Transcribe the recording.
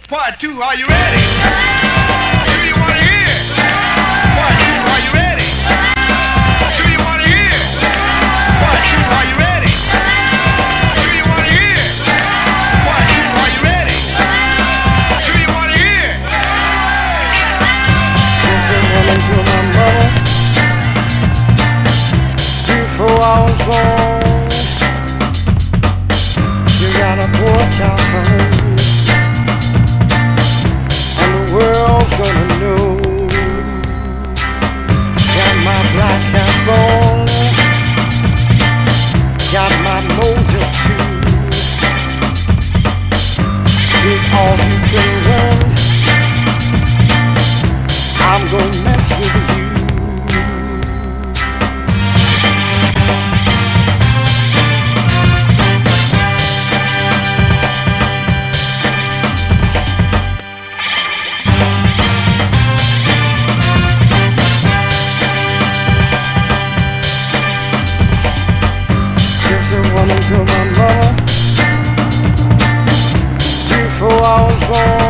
Part two, are you ready? Do you want to hear? Part two, are you ready? Do you want to hear? Part two, are you ready? Do you want to hear? Part two, are you ready? Do you want to hear? Just a woman to my mother. Before I was born, you got a poor child coming. World's gonna know. Got my black cat bone, got my mojo too. Take all you can run, I'm gonna mess with you. To my mother, before I was born.